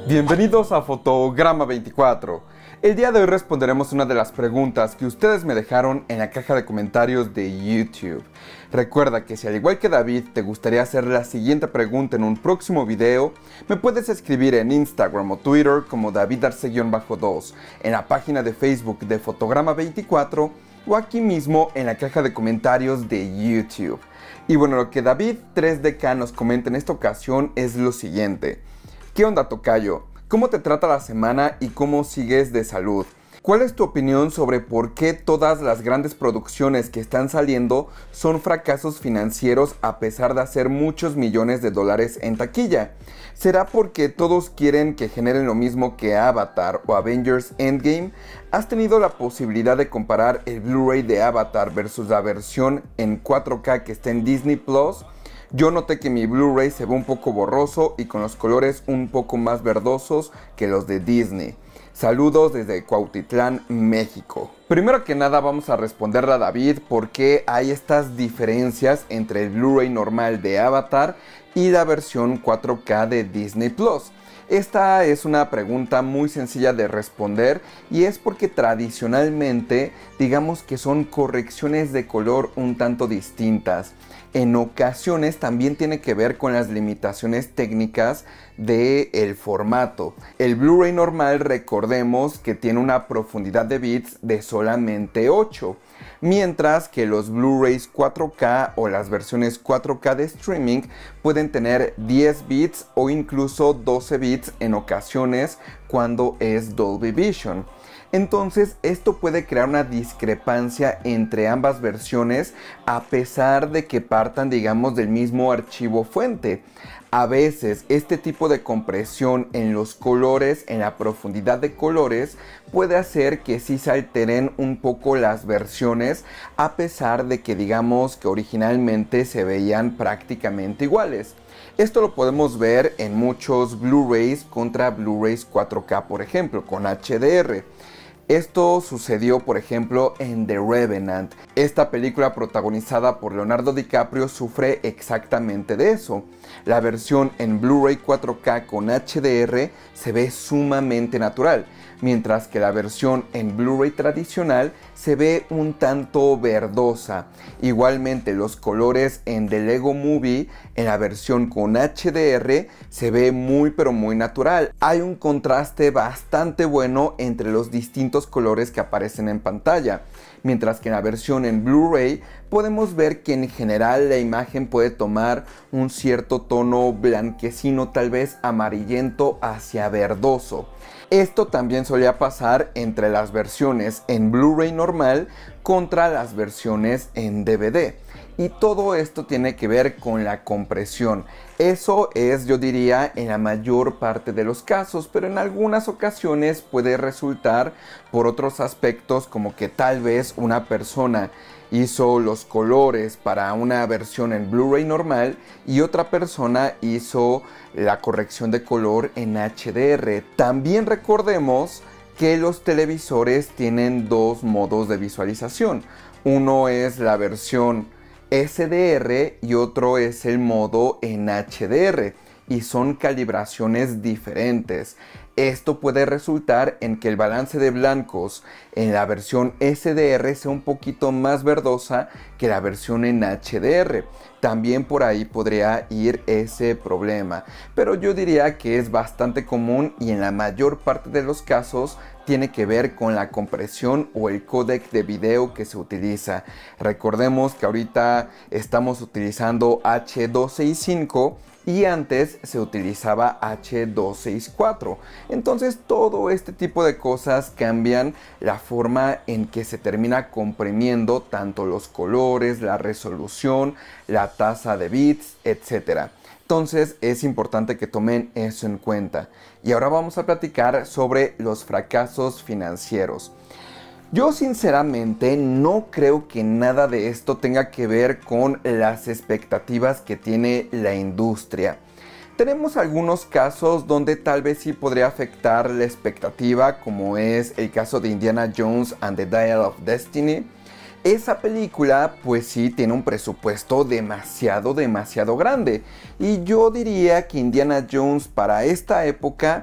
Bienvenidos a Fotograma 24. El día de hoy responderemos una de las preguntas que ustedes me dejaron en la caja de comentarios de YouTube. Recuerda que si al igual que David te gustaría hacer la siguiente pregunta en un próximo video, me puedes escribir en Instagram o Twitter como davidarce-2, en la página de Facebook de Fotograma 24 o aquí mismo en la caja de comentarios de YouTube. Y bueno, lo que David 3DK nos comenta en esta ocasión es lo siguiente. ¿Qué onda, tocayo? ¿Cómo te trata la semana y cómo sigues de salud? ¿Cuál es tu opinión sobre por qué todas las grandes producciones que están saliendo son fracasos financieros a pesar de hacer muchos millones de dólares en taquilla? ¿Será porque todos quieren que generen lo mismo que Avatar o Avengers Endgame? ¿Has tenido la posibilidad de comparar el Blu-ray de Avatar versus la versión en 4K que está en Disney Plus? Yo noté que mi Blu-ray se ve un poco borroso y con los colores un poco más verdosos que los de Disney. Saludos desde Cuautitlán, México. Primero que nada vamos a responderle a David por qué hay estas diferencias entre el Blu-ray normal de Avatar y la versión 4K de Disney Plus. Esta es una pregunta muy sencilla de responder y es porque tradicionalmente digamos que son correcciones de color un tanto distintas. En ocasiones también tiene que ver con las limitaciones técnicas del formato. El Blu-ray normal, recordemos que tiene una profundidad de bits de solamente 8, mientras que los Blu-rays 4K o las versiones 4K de streaming pueden tener 10 bits o incluso 12 bits en ocasiones cuando es Dolby Vision. Entonces esto puede crear una discrepancia entre ambas versiones a pesar de que partan, digamos, del mismo archivo fuente. A veces este tipo de compresión en los colores, en la profundidad de colores, puede hacer que sí se alteren un poco las versiones a pesar de que digamos que originalmente se veían prácticamente iguales. Esto lo podemos ver en muchos Blu-rays contra Blu-rays 4K, por ejemplo, con HDR. Esto sucedió, por ejemplo, en The Revenant. Esta película protagonizada por Leonardo DiCaprio sufre exactamente de eso. La versión en Blu-ray 4K con HDR se ve sumamente natural, mientras que la versión en Blu-ray tradicional se ve un tanto verdosa. Igualmente los colores en The Lego Movie en la versión con HDR se ve muy pero muy natural. Hay un contraste bastante bueno entre los distintos colores que aparecen en pantalla, mientras que en la versión en Blu-ray podemos ver que en general la imagen puede tomar un cierto tono blanquecino, tal vez amarillento hacia verdoso. Esto también solía pasar entre las versiones en Blu-ray normal contra las versiones en DVD. Y todo esto tiene que ver con la compresión. Eso es, yo diría, en la mayor parte de los casos, pero en algunas ocasiones puede resultar por otros aspectos, como que tal vez una persona hizo los colores para una versión en Blu-ray normal y otra persona hizo la corrección de color en HDR. También recordemos que los televisores tienen dos modos de visualización. Uno es la versión SDR y otro es el modo en HDR y son calibraciones diferentes. Esto puede resultar en que el balance de blancos en la versión SDR sea un poquito más verdosa que la versión en HDR. También por ahí podría ir ese problema, pero yo diría que es bastante común y en la mayor parte de los casos tiene que ver con la compresión o el códec de video que se utiliza. Recordemos que ahorita estamos utilizando H265 y antes se utilizaba H264. Entonces todo este tipo de cosas cambian la forma en que se termina comprimiendo tanto los colores, la resolución, la tasa de bits, etc. Entonces es importante que tomen eso en cuenta. Y ahora vamos a platicar sobre los fracasos financieros. Yo sinceramente no creo que nada de esto tenga que ver con las expectativas que tiene la industria. Tenemos algunos casos donde tal vez sí podría afectar la expectativa, como es el caso de Indiana Jones and the Dial of Destiny. Esa película pues sí tiene un presupuesto demasiado grande y yo diría que Indiana Jones para esta época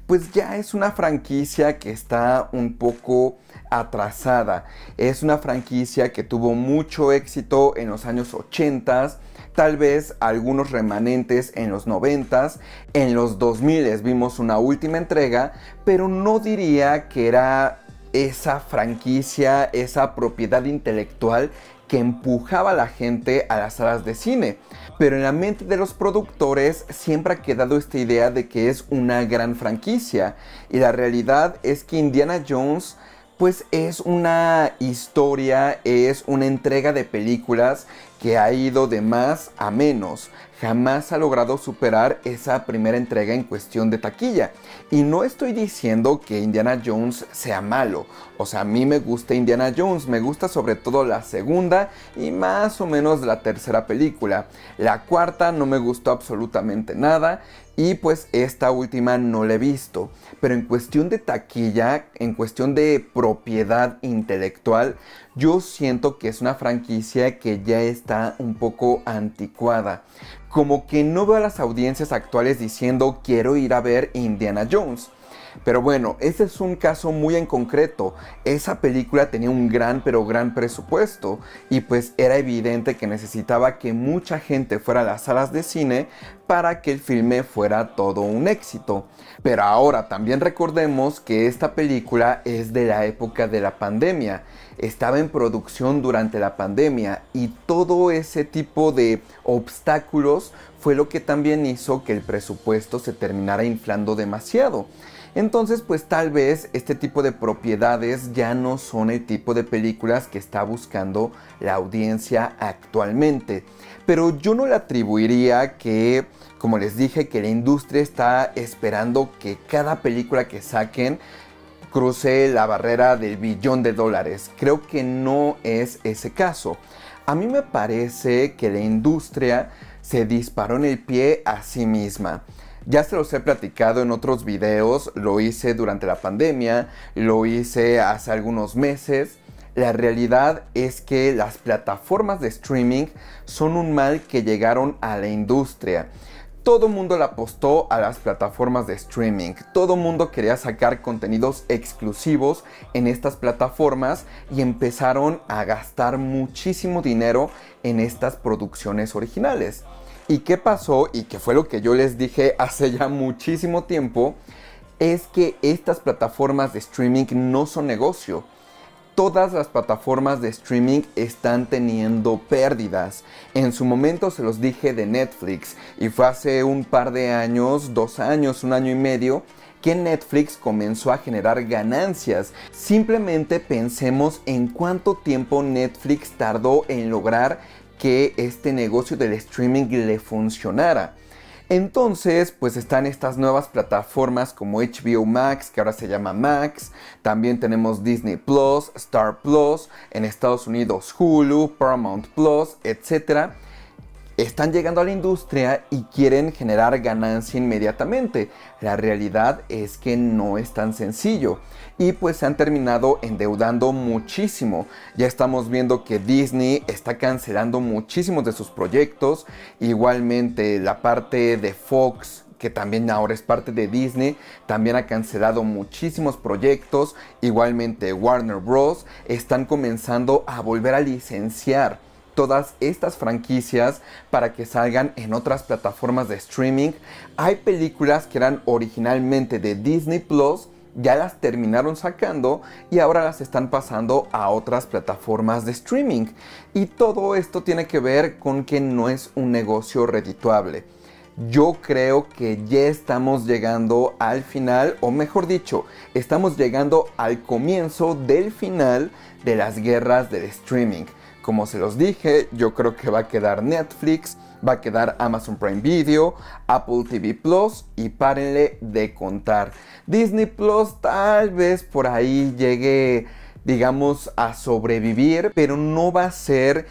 pues ya es una franquicia que está un poco atrasada. Es una franquicia que tuvo mucho éxito en los años 80, tal vez algunos remanentes en los 90, en los 2000 vimos una última entrega, pero no diría que era esa franquicia, esa propiedad intelectual que empujaba a la gente a las salas de cine. Pero en la mente de los productores siempre ha quedado esta idea de que es una gran franquicia. Y la realidad es que Indiana Jones pues es una historia, es una entrega de películas que ha ido de más a menos. Jamás ha logrado superar esa primera entrega en cuestión de taquilla. Y no estoy diciendo que Indiana Jones sea malo. O sea, a mí me gusta Indiana Jones, me gusta sobre todo la segunda y más o menos la tercera película. La cuarta no me gustó absolutamente nada. Y pues esta última no la he visto. Pero en cuestión de taquilla, en cuestión de propiedad intelectual, yo siento que es una franquicia que ya está un poco anticuada. Como que no veo a las audiencias actuales diciendo quiero ir a ver Indiana Jones. Pero bueno, ese es un caso muy en concreto. Esa película tenía un gran presupuesto y pues era evidente que necesitaba que mucha gente fuera a las salas de cine para que el filme fuera todo un éxito. Pero ahora también recordemos que esta película es de la época de la pandemia. Estaba en producción durante la pandemia y todo ese tipo de obstáculos fue lo que también hizo que el presupuesto se terminara inflando demasiado. Entonces pues tal vez este tipo de propiedades ya no son el tipo de películas que está buscando la audiencia actualmente. Pero yo no le atribuiría que, como les dije, que la industria está esperando que cada película que saquen cruce la barrera del billón de dólares. Creo que no es ese caso. A mí me parece que la industria se disparó en el pie a sí misma. Ya se los he platicado en otros videos, lo hice durante la pandemia, lo hice hace algunos meses. La realidad es que las plataformas de streaming son un mal que llegaron a la industria. Todo el mundo le apostó a las plataformas de streaming. Todo el mundo quería sacar contenidos exclusivos en estas plataformas y empezaron a gastar muchísimo dinero en estas producciones originales. ¿Y qué pasó? Y que fue lo que yo les dije hace ya muchísimo tiempo, es que estas plataformas de streaming no son negocio. Todas las plataformas de streaming están teniendo pérdidas. En su momento se los dije de Netflix y fue hace un par de años, 2 años, 1 año y medio, que Netflix comenzó a generar ganancias. Simplemente pensemos en cuánto tiempo Netflix tardó en lograr que este negocio del streaming le funcionara. Entonces, pues están estas nuevas plataformas como HBO Max, que ahora se llama Max. También tenemos Disney Plus, Star Plus, en Estados Unidos Hulu, Paramount Plus, etc. Están llegando a la industria y quieren generar ganancia inmediatamente. La realidad es que no es tan sencillo. Y pues se han terminado endeudando muchísimo. Ya estamos viendo que Disney está cancelando muchísimos de sus proyectos. Igualmente la parte de Fox, que también ahora es parte de Disney, también ha cancelado muchísimos proyectos. Igualmente Warner Bros. Están comenzando a volver a licenciar todas estas franquicias para que salgan en otras plataformas de streaming. Hay películas que eran originalmente de Disney Plus, ya las terminaron sacando y ahora las están pasando a otras plataformas de streaming. Y todo esto tiene que ver con que no es un negocio redituable. Yo creo que ya estamos llegando al final, o mejor dicho, estamos llegando al comienzo del final de las guerras del streaming. Como se los dije, yo creo que va a quedar Netflix, va a quedar Amazon Prime Video, Apple TV Plus y párenle de contar. Disney Plus tal vez por ahí llegue, digamos, a sobrevivir, pero no va a ser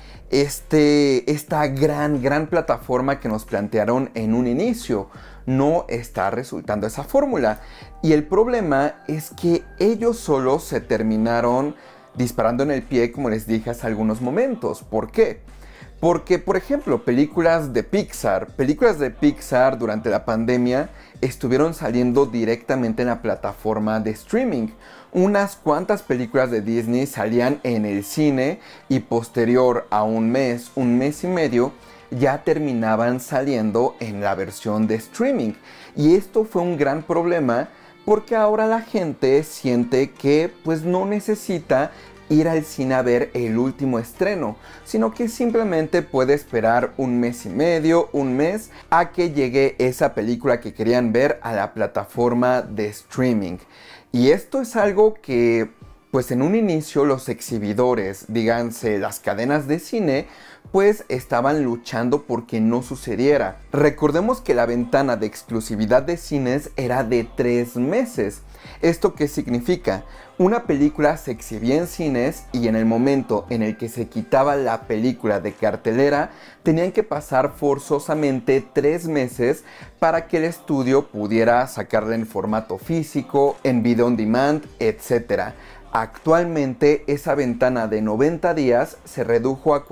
esta gran plataforma que nos plantearon en un inicio. No está resultando esa fórmula. Y el problema es que ellos solos se terminaron disparando en el pie, como les dije hace algunos momentos. ¿Por qué? Porque, por ejemplo, películas de Pixar durante la pandemia estuvieron saliendo directamente en la plataforma de streaming. Unas cuantas películas de Disney salían en el cine y posterior a un mes y medio, ya terminaban saliendo en la versión de streaming. Y esto fue un gran problema porque ahora la gente siente que pues no necesita ir al cine a ver el último estreno, sino que simplemente puede esperar un mes y medio, un mes, a que llegue esa película que querían ver a la plataforma de streaming. Y esto es algo que, pues en un inicio los exhibidores, díganse las cadenas de cine, pues estaban luchando porque no sucediera. Recordemos que la ventana de exclusividad de cines era de 3 meses. ¿Esto qué significa? Una película se exhibía en cines y en el momento en el que se quitaba la película de cartelera, tenían que pasar forzosamente 3 meses para que el estudio pudiera sacarla en formato físico, en video on demand, etc. Actualmente esa ventana de 90 días se redujo a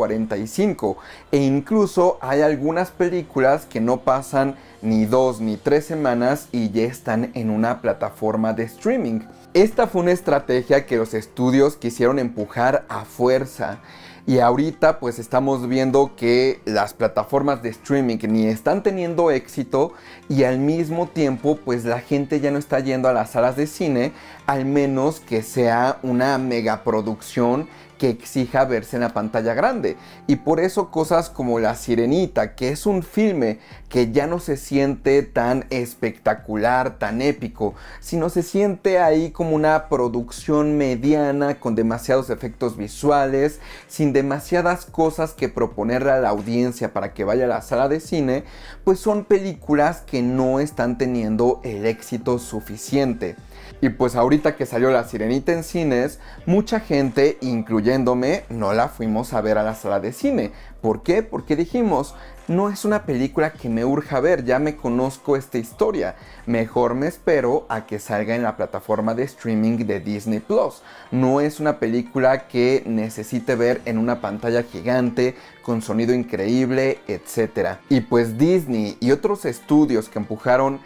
45 e incluso hay algunas películas que no pasan ni 2 ni 3 semanas y ya están en una plataforma de streaming. Esta fue una estrategia que los estudios quisieron empujar a fuerza. Y ahorita pues estamos viendo que las plataformas de streaming ni están teniendo éxito y al mismo tiempo pues la gente ya no está yendo a las salas de cine, al menos que sea una megaproducción que exija verse en la pantalla grande. Y por eso cosas como La Sirenita, que es un filme que ya no se siente tan espectacular, tan épico, sino se siente ahí como una producción mediana con demasiados efectos visuales, sin demasiadas cosas que proponerle a la audiencia para que vaya a la sala de cine, pues son películas que no están teniendo el éxito suficiente. Y pues ahorita que salió La Sirenita en cines, mucha gente, incluyéndome, no la fuimos a ver a la sala de cine. ¿Por qué? Porque dijimos, no es una película que me urja ver, ya me conozco esta historia. Mejor me espero a que salga en la plataforma de streaming de Disney Plus. No es una película que necesite ver en una pantalla gigante, con sonido increíble, etc. Y pues Disney y otros estudios que empujaron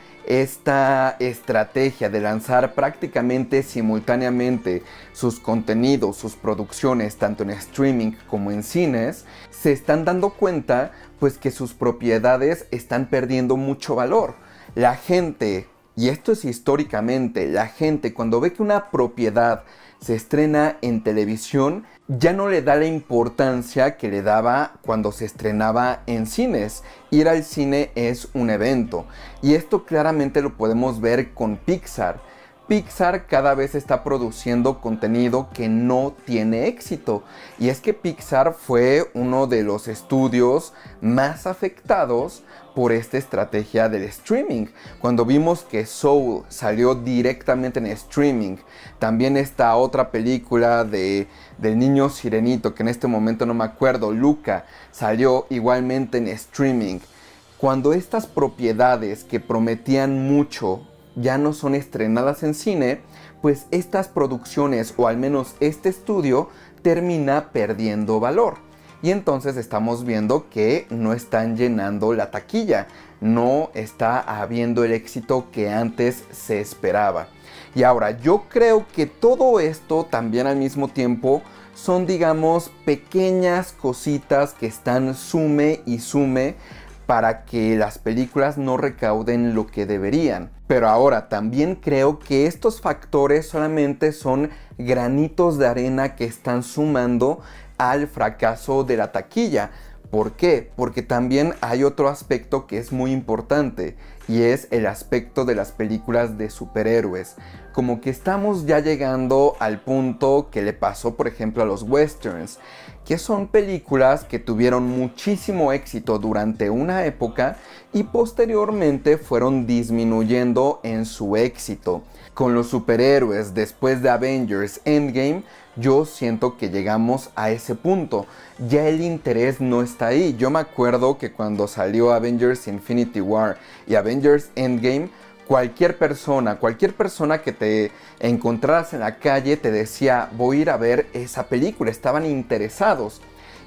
esta estrategia de lanzar prácticamente simultáneamente sus contenidos, sus producciones, tanto en streaming como en cines, se están dando cuenta pues que sus propiedades están perdiendo mucho valor. La gente, y esto es históricamente, la gente cuando ve que una propiedad se estrena en televisión, ya no le da la importancia que le daba cuando se estrenaba en cines. Ir al cine es un evento. Y esto claramente lo podemos ver con Pixar. Pixar cada vez está produciendo contenido que no tiene éxito. Y es que Pixar fue uno de los estudios más afectados por esta estrategia del streaming. Cuando vimos que Soul salió directamente en streaming, también esta otra película del niño sirenito, que en este momento no me acuerdo, Luca, salió igualmente en streaming. Cuando estas propiedades que prometían mucho ya no son estrenadas en cine, pues estas producciones, o al menos este estudio, termina perdiendo valor. Y entonces estamos viendo que no están llenando la taquilla, no está habiendo el éxito que antes se esperaba. Y ahora, yo creo que todo esto también al mismo tiempo son, digamos, pequeñas cositas que están sume y sume para que las películas no recauden lo que deberían. Pero ahora también creo que estos factores solamente son granitos de arena que están sumando al fracaso de la taquilla. ¿Por qué? Porque también hay otro aspecto que es muy importante y es el aspecto de las películas de superhéroes. Como que estamos ya llegando al punto que le pasó por ejemplo a los westerns, que son películas que tuvieron muchísimo éxito durante una época y posteriormente fueron disminuyendo en su éxito. Con los superhéroes después de Avengers Endgame, yo siento que llegamos a ese punto. Ya el interés no está ahí. Yo me acuerdo que cuando salió Avengers Infinity War y Avengers Endgame, cualquier persona que te encontraras en la calle te decía, voy a ir a ver esa película, estaban interesados.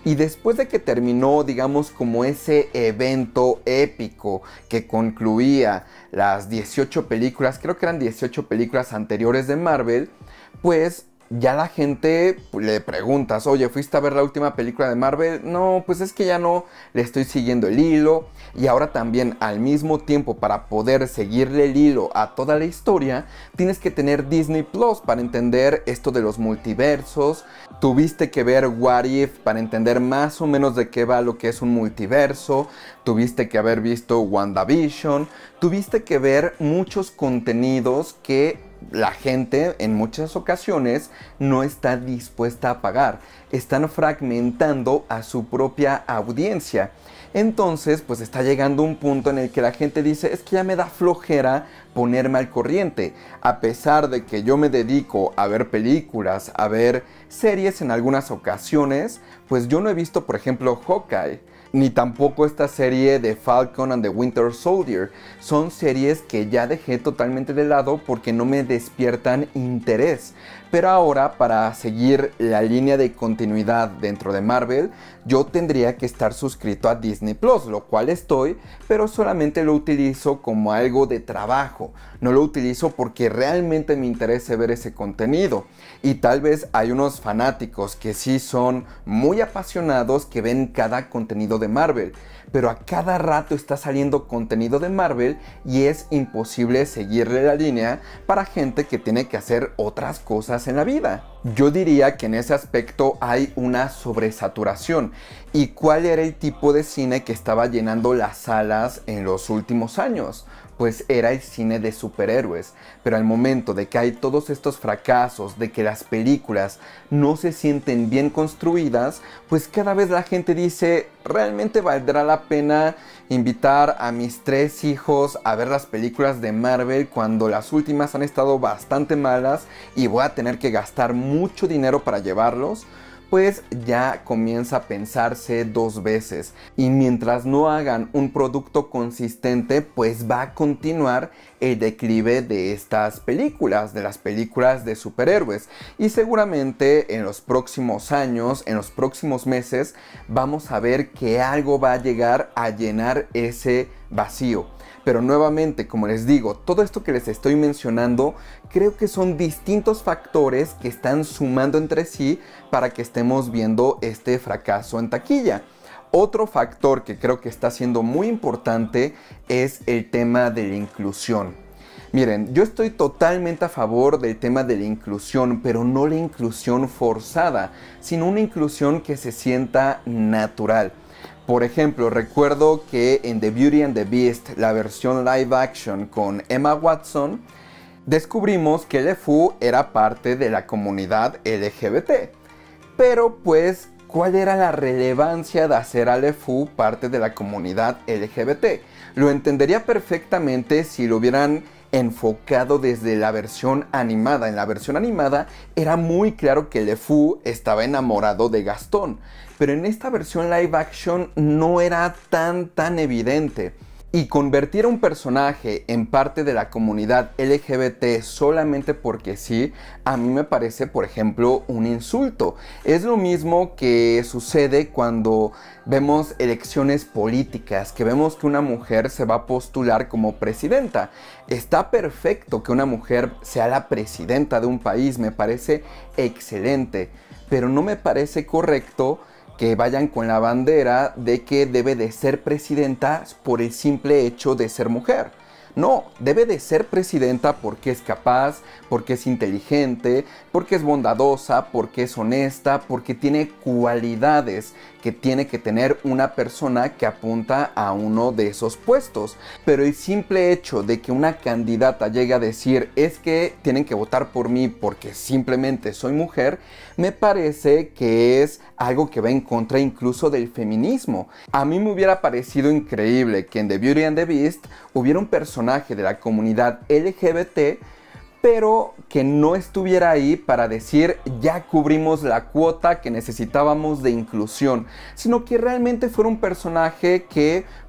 Y después de que terminó, digamos, como ese evento épico que concluía las 18 películas, creo que eran 18 películas anteriores de Marvel, pues ya la gente le preguntas, oye, ¿fuiste a ver la última película de Marvel? No, pues es que ya no le estoy siguiendo el hilo. Y ahora también, al mismo tiempo, para poder seguirle el hilo a toda la historia, tienes que tener Disney Plus para entender esto de los multiversos. Tuviste que ver What If para entender más o menos de qué va lo que es un multiverso. Tuviste que haber visto WandaVision. Tuviste que ver muchos contenidos que la gente en muchas ocasiones no está dispuesta a pagar. Están fragmentando a su propia audiencia. Entonces, pues está llegando un punto en el que la gente dice, es que ya me da flojera ponerme al corriente. A pesar de que yo me dedico a ver películas, a ver series en algunas ocasiones, pues yo no he visto, por ejemplo, Hawkeye, ni tampoco esta serie de Falcon and the Winter Soldier. Son series que ya dejé totalmente de lado porque no me despiertan interés. Pero ahora, para seguir la línea de continuidad dentro de Marvel, yo tendría que estar suscrito a Disney Plus, lo cual estoy, pero solamente lo utilizo como algo de trabajo. No lo utilizo porque realmente me interese ver ese contenido. Y tal vez hay unos fanáticos que sí son muy apasionados que ven cada contenido de Marvel, pero a cada rato está saliendo contenido de Marvel y es imposible seguirle la línea para gente que tiene que hacer otras cosas en la vida. Yo diría que en ese aspecto hay una sobresaturación. ¿Y cuál era el tipo de cine que estaba llenando las salas en los últimos años? Pues era el cine de superhéroes. Pero al momento de que hay todos estos fracasos, de que las películas no se sienten bien construidas, pues cada vez la gente dice, ¿realmente valdrá la pena invitar a mis 3 hijos a ver las películas de Marvel cuando las últimas han estado bastante malas y voy a tener que gastar mucho dinero para llevarlos? Pues ya comienza a pensarse 2 veces. Y mientras no hagan un producto consistente, pues va a continuar el declive de estas películas, de las películas de superhéroes. Y seguramente en los próximos años, en los próximos meses, vamos a ver que algo va a llegar a llenar ese vacío. Pero nuevamente, como les digo, todo esto que les estoy mencionando, creo que son distintos factores que están sumando entre sí para que estemos viendo este fracaso en taquilla. Otro factor que creo que está siendo muy importante es el tema de la inclusión. Miren, yo estoy totalmente a favor del tema de la inclusión, pero no la inclusión forzada, sino una inclusión que se sienta natural. Por ejemplo, recuerdo que en The Beauty and the Beast, la versión live action con Emma Watson, descubrimos que LeFou era parte de la comunidad LGBT. Pero pues, ¿cuál era la relevancia de hacer a LeFou parte de la comunidad LGBT? Lo entendería perfectamente si lo hubieran enfocado desde la versión animada. En la versión animada era muy claro que LeFou estaba enamorado de Gastón, pero en esta versión live action no era tan evidente. Y convertir a un personaje en parte de la comunidad LGBT solamente porque sí, a mí me parece, por ejemplo, un insulto. Es lo mismo que sucede cuando vemos elecciones políticas, que vemos que una mujer se va a postular como presidenta. Está perfecto que una mujer sea la presidenta de un país, me parece excelente, pero no me parece correcto que vayan con la bandera de que debe de ser presidenta por el simple hecho de ser mujer. No, debe de ser presidenta porque es capaz, porque es inteligente, porque es bondadosa, porque es honesta, porque tiene cualidades que tiene que tener una persona que apunta a uno de esos puestos. Pero el simple hecho de que una candidata llegue a decir es que tienen que votar por mí porque simplemente soy mujer, me parece que es algo que va en contra incluso del feminismo. A mí me hubiera parecido increíble que en The Beauty and the Beast hubiera un personaje de la comunidad LGBT, pero que no estuviera ahí para decir ya cubrimos la cuota que necesitábamos de inclusión, sino que realmente fuera un personaje que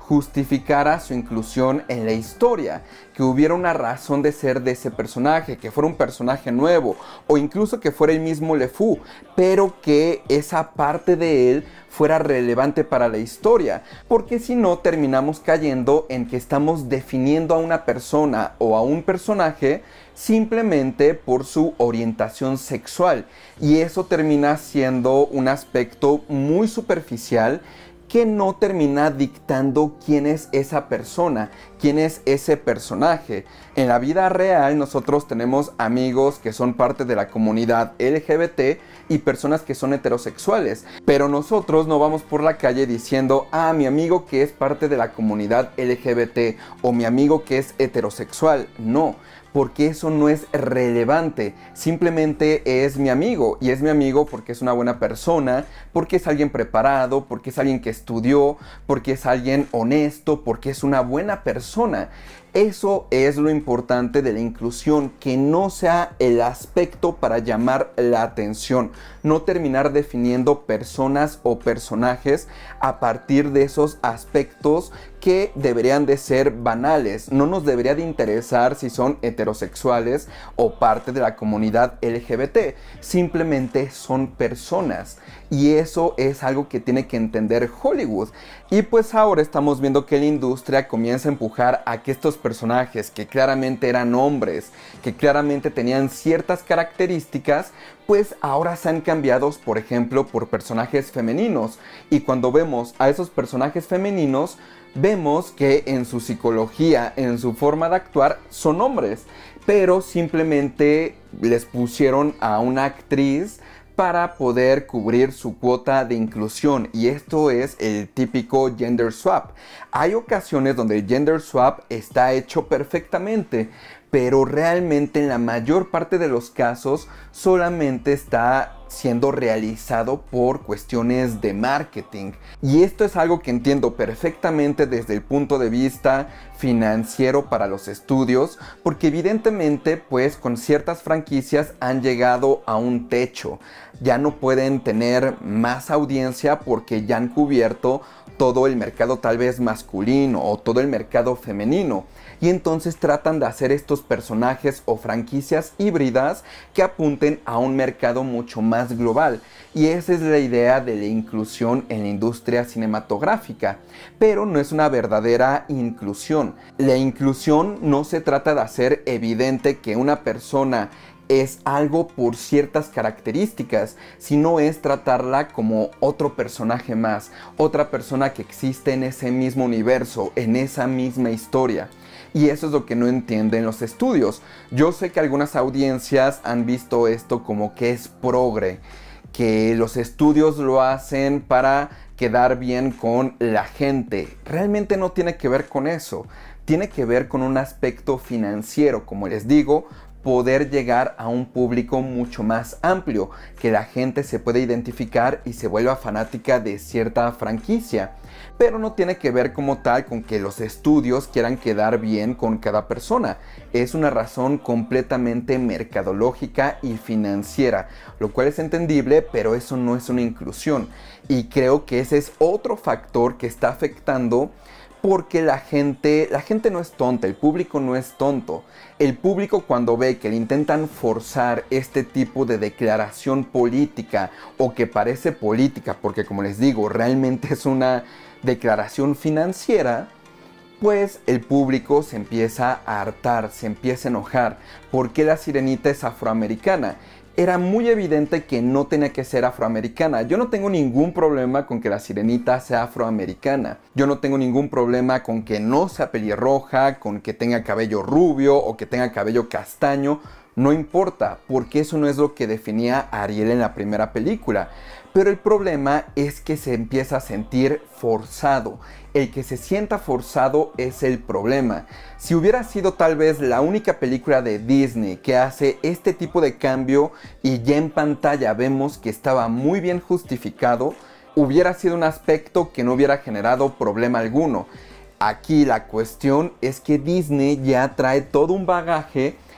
justificara su inclusión en la historia, que hubiera una razón de ser de ese personaje, que fuera un personaje nuevo o incluso que fuera el mismo LeFou, pero que esa parte de él fuera relevante para la historia, porque si no terminamos cayendo en que estamos definiendo a una persona o a un personaje simplemente por su orientación sexual, y eso termina siendo un aspecto muy superficial que no termina dictando quién es esa persona, quién es ese personaje. En la vida real nosotros tenemos amigos que son parte de la comunidad LGBT y personas que son heterosexuales, pero nosotros no vamos por la calle diciendo, ah, mi amigo que es parte de la comunidad LGBT o mi amigo que es heterosexual. No, porque eso no es relevante, simplemente es mi amigo, y es mi amigo porque es una buena persona, porque es alguien preparado, porque es alguien que estudió, porque es alguien honesto, porque es una buena persona. Eso es lo importante de la inclusión, que no sea el aspecto para llamar la atención, no terminar definiendo personas o personajes a partir de esos aspectos que deberían de ser banales. No nos debería de interesar si son heterosexuales o parte de la comunidad LGBT, simplemente son personas. Y eso es algo que tiene que entender Hollywood. Y pues ahora estamos viendo que la industria comienza a empujar a que estos personajes que claramente eran hombres, que claramente tenían ciertas características, pues ahora sean cambiados, por ejemplo, por personajes femeninos. Y cuando vemos a esos personajes femeninos, vemos que en su psicología, en su forma de actuar, son hombres, pero simplemente les pusieron a una actriz para poder cubrir su cuota de inclusión, y esto es el típico gender swap. Hay ocasiones donde el gender swap está hecho perfectamente, pero realmente en la mayor parte de los casos solamente está siendo realizado por cuestiones de marketing. Y esto es algo que entiendo perfectamente desde el punto de vista financiero para los estudios, porque evidentemente pues con ciertas franquicias han llegado a un techo. Ya no pueden tener más audiencia porque ya han cubierto todo el mercado tal vez masculino o todo el mercado femenino, y entonces tratan de hacer estos personajes o franquicias híbridas que apunten a un mercado mucho más global, y esa es la idea de la inclusión en la industria cinematográfica, pero no es una verdadera inclusión. La inclusión no se trata de hacer evidente que una persona es algo por ciertas características, sino es tratarla como otro personaje más, otra persona que existe en ese mismo universo, en esa misma historia. Y eso es lo que no entienden los estudios. Yo sé que algunas audiencias han visto esto como que es progre, que los estudios lo hacen para quedar bien con la gente. Realmente no tiene que ver con eso, tiene que ver con un aspecto financiero, como les digo, poder llegar a un público mucho más amplio, que la gente se pueda identificar y se vuelva fanática de cierta franquicia. Pero no tiene que ver como tal con que los estudios quieran quedar bien con cada persona. Es una razón completamente mercadológica y financiera, lo cual es entendible, pero eso no es una inclusión. Y creo que ese es otro factor que está afectando, porque la gente no es tonta, el público no es tonto. El público, cuando ve que le intentan forzar este tipo de declaración política, o que parece política, porque como les digo, realmente es una declaración financiera, pues el público se empieza a hartar, se empieza a enojar. ¿Por qué la sirenita es afroamericana? Era muy evidente que no tenía que ser afroamericana. Yo no tengo ningún problema con que la sirenita sea afroamericana. Yo no tengo ningún problema con que no sea pelirroja, con que tenga cabello rubio o que tenga cabello castaño. No importa, porque eso no es lo que definía a Ariel en la primera película. Pero el problema es que se empieza a sentir forzado. El que se sienta forzado es el problema. Si hubiera sido tal vez la única película de Disney que hace este tipo de cambio y ya en pantalla vemos que estaba muy bien justificado, hubiera sido un aspecto que no hubiera generado problema alguno. Aquí la cuestión es que Disney ya trae todo un bagaje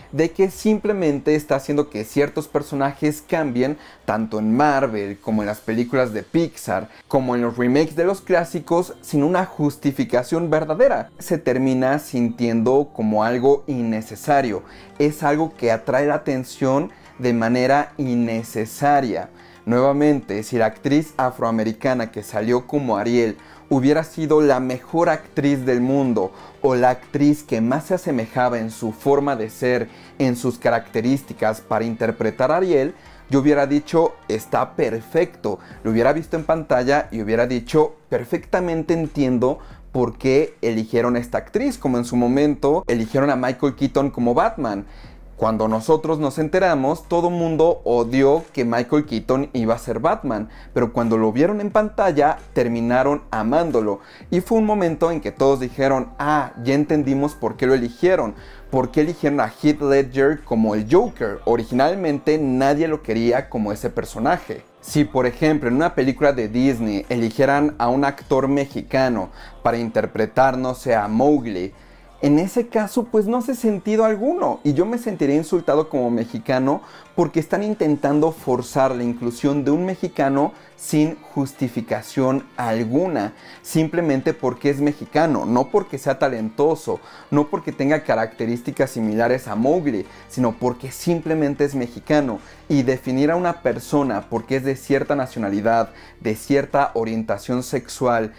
de que simplemente está haciendo que ciertos personajes cambien, tanto en Marvel como en las películas de Pixar, como en los remakes de los clásicos, sin una justificación verdadera. Se termina sintiendo como algo innecesario, es algo que atrae la atención de manera innecesaria. Nuevamente, si la actriz afroamericana que salió como Ariel hubiera sido la mejor actriz del mundo o la actriz que más se asemejaba en su forma de ser, en sus características para interpretar a Ariel, yo hubiera dicho, está perfecto. Lo hubiera visto en pantalla y hubiera dicho, perfectamente entiendo por qué eligieron a esta actriz, como en su momento eligieron a Michael Keaton como Batman. Cuando nosotros nos enteramos, todo el mundo odió que Michael Keaton iba a ser Batman, pero cuando lo vieron en pantalla, terminaron amándolo. Y fue un momento en que todos dijeron, ah, ya entendimos por qué lo eligieron. ¿Por qué eligieron a Heath Ledger como el Joker? Originalmente nadie lo quería como ese personaje. Si por ejemplo en una película de Disney eligieran a un actor mexicano para interpretar, no sé, a Mowgli, en ese caso pues no hace sentido alguno y yo me sentiría insultado como mexicano porque están intentando forzar la inclusión de un mexicano sin justificación alguna, simplemente porque es mexicano, no porque sea talentoso, no porque tenga características similares a Mowgli, sino porque simplemente es mexicano. Y definir a una persona porque es de cierta nacionalidad, de cierta orientación sexual,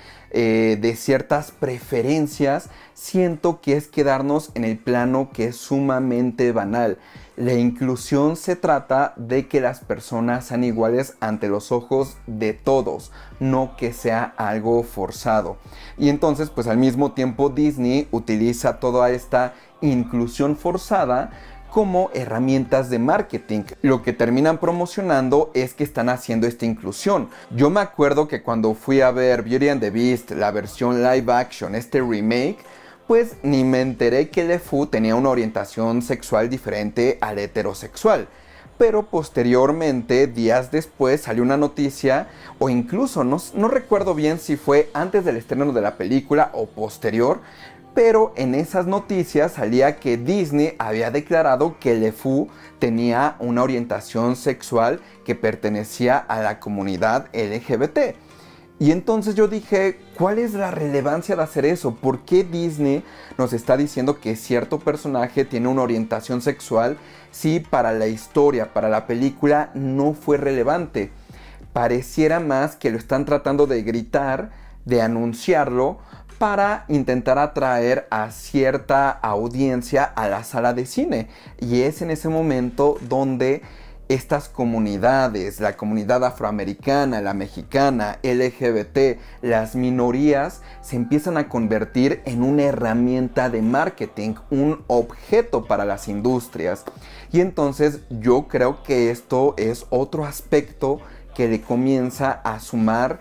de ciertas preferencias, siento que es quedarnos en el plano que es sumamente banal. La inclusión se trata de que las personas sean iguales ante los ojos de todos, no que sea algo forzado. Y entonces, pues al mismo tiempo Disney utiliza toda esta inclusión forzada como herramientas de marketing. Lo que terminan promocionando es que están haciendo esta inclusión. Yo me acuerdo que cuando fui a ver Beauty and the Beast, la versión live action, este remake, pues ni me enteré que LeFou tenía una orientación sexual diferente al heterosexual. Pero posteriormente, días después, salió una noticia, o incluso no recuerdo bien si fue antes del estreno de la película o posterior, pero en esas noticias salía que Disney había declarado que LeFou tenía una orientación sexual que pertenecía a la comunidad LGBT. Y entonces yo dije, ¿cuál es la relevancia de hacer eso? ¿Por qué Disney nos está diciendo que cierto personaje tiene una orientación sexual si para la historia, para la película no fue relevante? Pareciera más que lo están tratando de gritar, de anunciarlo, para intentar atraer a cierta audiencia a la sala de cine. Y es en ese momento donde estas comunidades, la comunidad afroamericana, la mexicana, LGBT, las minorías, se empiezan a convertir en una herramienta de marketing, un objeto para las industrias. Y entonces yo creo que esto es otro aspecto que le comienza a sumar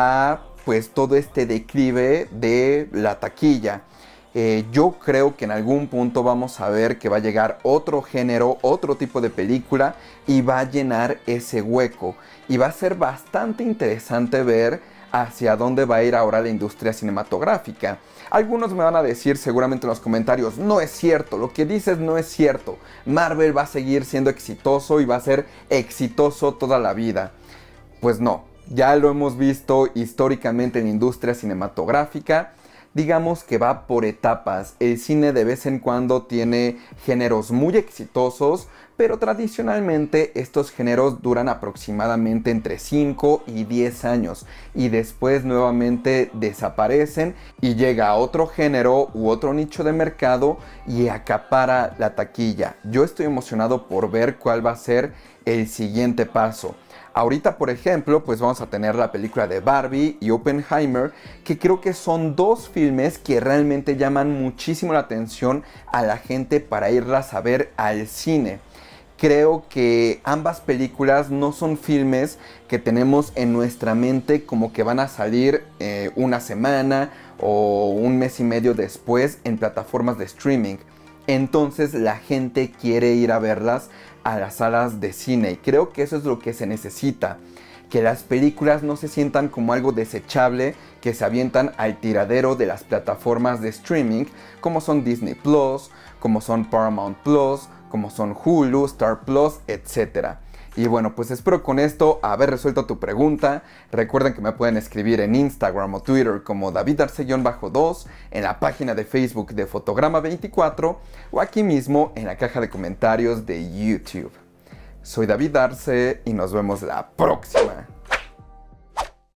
a pues todo este declive de la taquilla. Yo creo que en algún punto vamos a ver que va a llegar otro género, otro tipo de película y va a llenar ese hueco. Y va a ser bastante interesante ver hacia dónde va a ir ahora la industria cinematográfica. Algunos me van a decir seguramente en los comentarios, no es cierto, lo que dices no es cierto. Marvel va a seguir siendo exitoso y va a ser exitoso toda la vida. Pues no, ya lo hemos visto históricamente en la industria cinematográfica. Digamos que va por etapas. El cine de vez en cuando tiene géneros muy exitosos, pero tradicionalmente estos géneros duran aproximadamente entre 5 y 10 años y después nuevamente desaparecen y llega otro género u otro nicho de mercado y acapara la taquilla. Yo estoy emocionado por ver cuál va a ser el siguiente paso. Ahorita, por ejemplo, pues vamos a tener la película de Barbie y Oppenheimer, que creo que son dos filmes que realmente llaman muchísimo la atención a la gente para irlas a ver al cine. Creo que ambas películas no son filmes que tenemos en nuestra mente como que van a salir una semana o un mes y medio después en plataformas de streaming. Entonces la gente quiere ir a verlas a las salas de cine y creo que eso es lo que se necesita, que las películas no se sientan como algo desechable que se avientan al tiradero de las plataformas de streaming como son Disney Plus, como son Paramount Plus, como son Hulu, Star Plus, etc. Y bueno, pues espero con esto haber resuelto tu pregunta. Recuerden que me pueden escribir en Instagram o Twitter como davidarce-2, en la página de Facebook de Fotograma24 o aquí mismo en la caja de comentarios de YouTube. Soy David Arce y nos vemos la próxima.